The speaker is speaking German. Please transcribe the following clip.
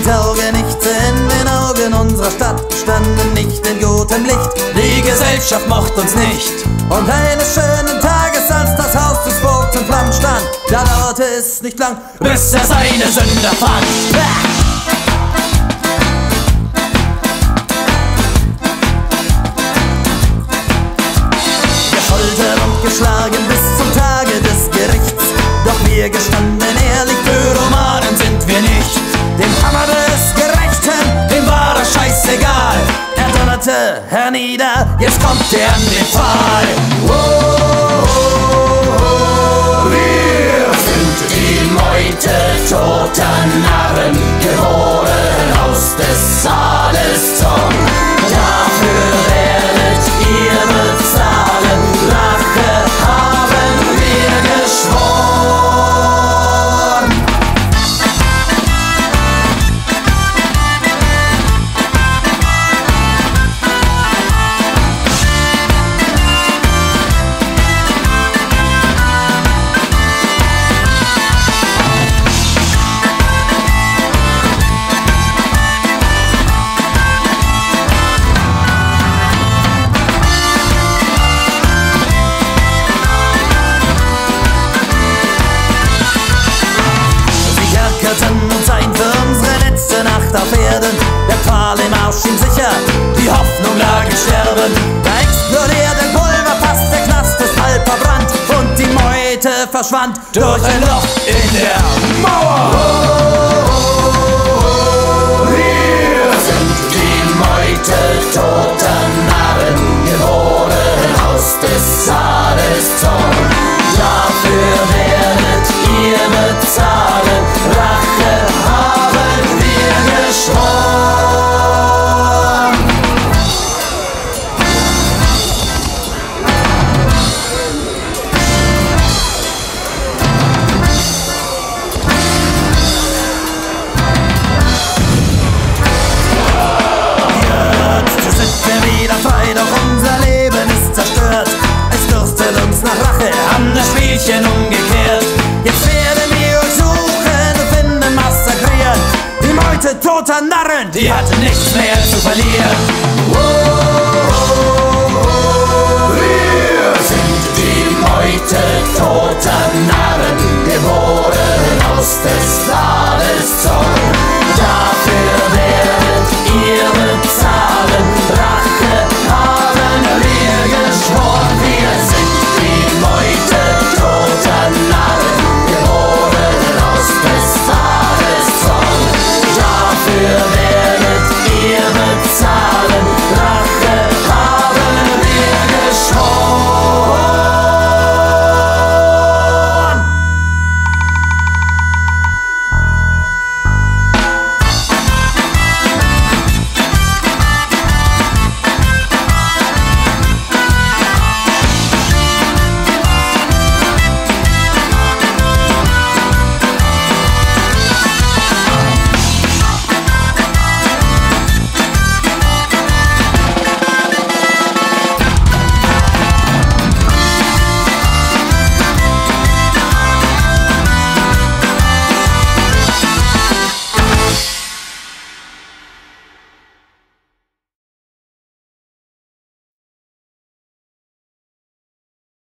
taugen nichts, in den Augen unserer Stadt standen nicht in gutem Licht. Die Gesellschaft mochte uns nicht. Und eines schönen Tages, als das Haus des Vogts in Flammen stand, da dauerte es nicht lang, bis er seine Sünder fand. Gefoltert und geschlagen bis zum Tage des Gerichts, doch wir gestanden ehrlich, Pyromanen sind wir nicht. Dem Hammer des Gerechten, dem war das scheißegal. Er donnerte hernieder, jetzt kommt er an den Pfahl. Wir sind die Meute toter Narren, geboren aus des Saales Zorn. Dafür werdet ihr bezahlen, Rache haben wir geschworen. Uns ein für unsere letzte Nacht auf Erden. Der Pfahl im Arsch schien sicher, die Hoffnung lag im Sterben. Da explodiert ein Pulverfass, der Knast ist halb verbrannt und die Meute verschwand durch ein Loch in der Mauer. Wir sind die Meute toter Narren, geboren aus des Saales Zorn. Dafür werdet ihr bezahlen, Rache haben wir geschworen. Jetzt sind wir wieder frei, doch unser Leben ist zerstört. Es dürstet uns nach Rache, haben das Spielchen umgekehrt. Jetzt werden wir euch suchen und finden, massakrieren. Die Meute toter Narren, die hat nichts mehr zu verlieren. Wir sind die Meute toter Narren, geboren aus des